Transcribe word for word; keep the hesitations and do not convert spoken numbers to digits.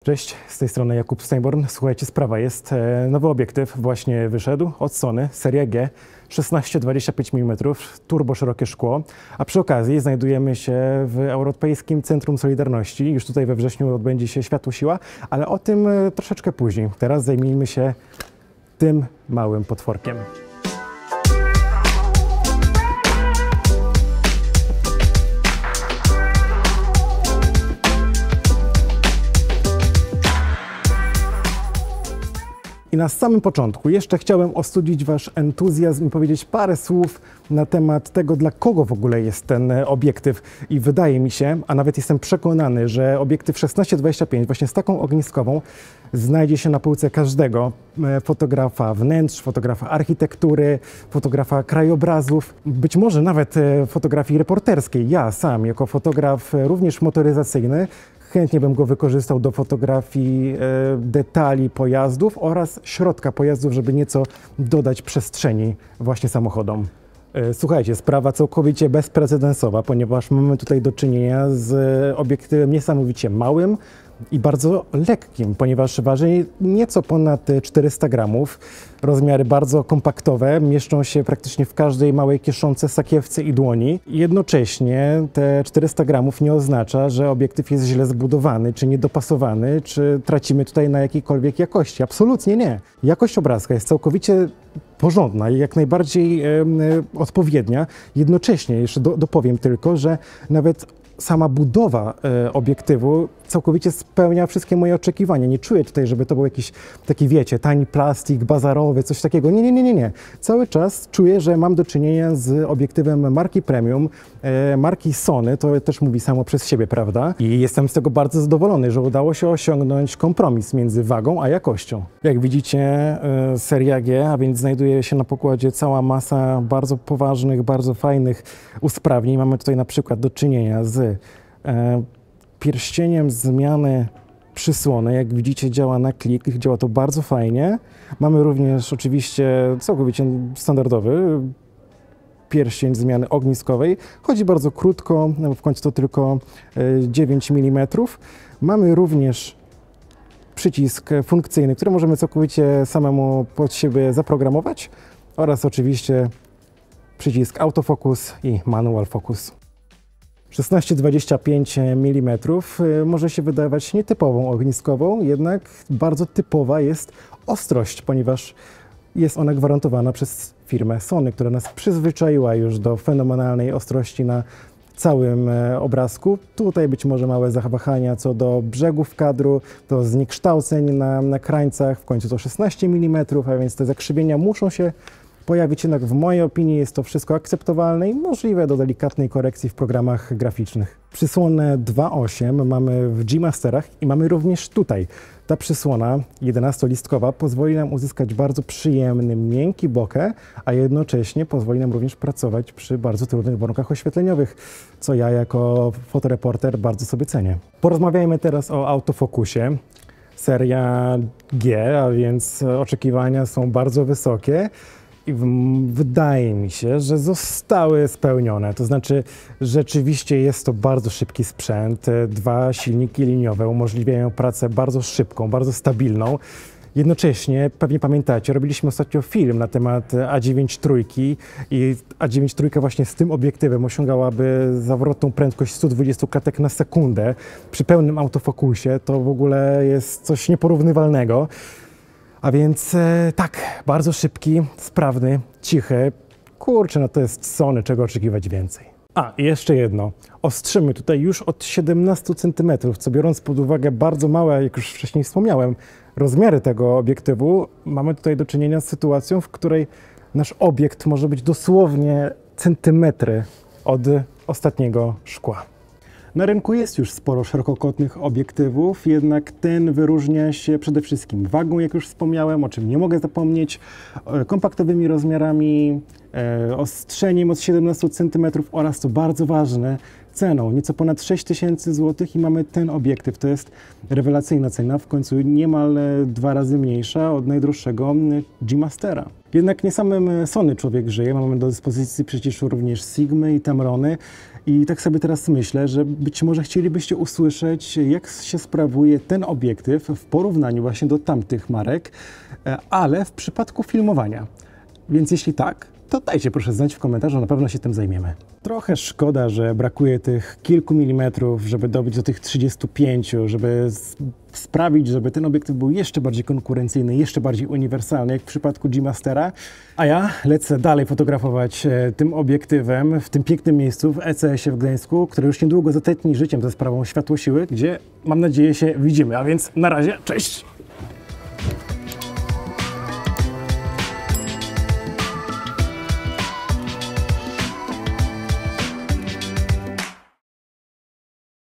Cześć, z tej strony Jakub Steinborn. Słuchajcie, sprawa jest. Nowy obiektyw właśnie wyszedł od Sony, seria G, szesnaście dwadzieścia pięć milimetrów, turbo szerokie szkło, a przy okazji znajdujemy się w Europejskim Centrum Solidarności. Już tutaj we wrześniu odbędzie się Światło Siła, ale o tym troszeczkę później. Teraz zajmijmy się tym małym potworkiem. I na samym początku jeszcze chciałem ostudzić Wasz entuzjazm i powiedzieć parę słów na temat tego, dla kogo w ogóle jest ten obiektyw. I wydaje mi się, a nawet jestem przekonany, że obiektyw szesnaście dwadzieścia pięć właśnie z taką ogniskową znajdzie się na półce każdego fotografa wnętrz, fotografa architektury, fotografa krajobrazów, być może nawet fotografii reporterskiej. Ja sam jako fotograf również motoryzacyjny chętnie bym go wykorzystał do fotografii e, detali pojazdów oraz środka pojazdów, żeby nieco dodać przestrzeni właśnie samochodom. E, słuchajcie, sprawa całkowicie bezprecedensowa, ponieważ mamy tutaj do czynienia z obiektywem niesamowicie małym i bardzo lekkim, ponieważ waży nieco ponad czterysta gramów. Rozmiary bardzo kompaktowe, mieszczą się praktycznie w każdej małej kieszonce, sakiewce i dłoni. Jednocześnie te czterysta gramów nie oznacza, że obiektyw jest źle zbudowany, czy niedopasowany, czy tracimy tutaj na jakiejkolwiek jakości. Absolutnie nie. Jakość obrazka jest całkowicie porządna i jak najbardziej e, odpowiednia. Jednocześnie, jeszcze do, dopowiem tylko, że nawet sama budowa e, obiektywu całkowicie spełnia wszystkie moje oczekiwania. Nie czuję tutaj, żeby to był jakiś taki, wiecie, tani plastik, bazarowy, coś takiego. Nie, nie, nie, nie, nie. Cały czas czuję, że mam do czynienia z obiektywem marki premium, e, marki Sony, to też mówi samo przez siebie, prawda? I jestem z tego bardzo zadowolony, że udało się osiągnąć kompromis między wagą a jakością. Jak widzicie, e, seria G, a więc znajduje się na pokładzie cała masa bardzo poważnych, bardzo fajnych usprawnień. Mamy tutaj na przykład do czynienia z e, pierścieniem zmiany przysłony. Jak widzicie, działa na klik, działa to bardzo fajnie. Mamy również oczywiście całkowicie standardowy pierścień zmiany ogniskowej. Chodzi bardzo krótko, w końcu to tylko dziewięć milimetrów. Mamy również przycisk funkcyjny, który możemy całkowicie samemu pod siebie zaprogramować oraz oczywiście przycisk autofocus i manual focus. szesnaście dwadzieścia pięć milimetrów może się wydawać nietypową ogniskową, jednak bardzo typowa jest ostrość, ponieważ jest ona gwarantowana przez firmę Sony, która nas przyzwyczaiła już do fenomenalnej ostrości na całym obrazku. Tutaj być może małe zawahania co do brzegów kadru, do zniekształceń na, na krańcach, w końcu to szesnaście milimetrów, a więc te zakrzywienia muszą się pojawić, jednak w mojej opinii jest to wszystko akceptowalne i możliwe do delikatnej korekcji w programach graficznych. Przysłonę dwa osiem mamy w G-Masterach i mamy również tutaj. Ta przysłona jedenastolistkowa pozwoli nam uzyskać bardzo przyjemny, miękki bokeh, a jednocześnie pozwoli nam również pracować przy bardzo trudnych warunkach oświetleniowych, co ja jako fotoreporter bardzo sobie cenię. Porozmawiajmy teraz o autofokusie. Seria G, a więc oczekiwania są bardzo wysokie. I wydaje mi się, że zostały spełnione. To znaczy, rzeczywiście jest to bardzo szybki sprzęt. Dwa silniki liniowe umożliwiają pracę bardzo szybką, bardzo stabilną. Jednocześnie, pewnie pamiętacie, robiliśmy ostatnio film na temat A dziewięć trójki i A dziewięć trójka właśnie z tym obiektywem osiągałaby zawrotną prędkość sto dwadzieścia klatek na sekundę. Przy pełnym autofokusie to w ogóle jest coś nieporównywalnego. A więc e, tak, bardzo szybki, sprawny, cichy. Kurczę, no to jest Sony, czego oczekiwać więcej. A, i jeszcze jedno. Ostrzymy tutaj już od siedemnastu centymetrów, co biorąc pod uwagę bardzo małe, jak już wcześniej wspomniałem, rozmiary tego obiektywu, mamy tutaj do czynienia z sytuacją, w której nasz obiekt może być dosłownie centymetry od ostatniego szkła. Na rynku jest już sporo szerokokątnych obiektywów, jednak ten wyróżnia się przede wszystkim wagą, jak już wspomniałem, o czym nie mogę zapomnieć, kompaktowymi rozmiarami, ostrzeniem od siedemnastu centymetrów oraz, co bardzo ważne, ceną. Nieco ponad sześć tysięcy złotych i mamy ten obiektyw. To jest rewelacyjna cena, w końcu niemal dwa razy mniejsza od najdroższego G-Mastera. Jednak nie samym Sony człowiek żyje, mamy do dyspozycji przecież również Sigmy i Tamrony i tak sobie teraz myślę, że być może chcielibyście usłyszeć, jak się sprawuje ten obiektyw w porównaniu właśnie do tamtych marek, ale w przypadku filmowania. Więc jeśli tak, to dajcie proszę znać w komentarzu, na pewno się tym zajmiemy. Trochę szkoda, że brakuje tych kilku milimetrów, żeby dobić do tych trzydziestu pięciu, żeby sprawić, żeby ten obiektyw był jeszcze bardziej konkurencyjny, jeszcze bardziej uniwersalny, jak w przypadku G-Mastera. A ja lecę dalej fotografować tym obiektywem w tym pięknym miejscu w E C S ie w Gdańsku, które już niedługo zatętni życiem za sprawą światłosiły, gdzie mam nadzieję się widzimy. A więc na razie, cześć!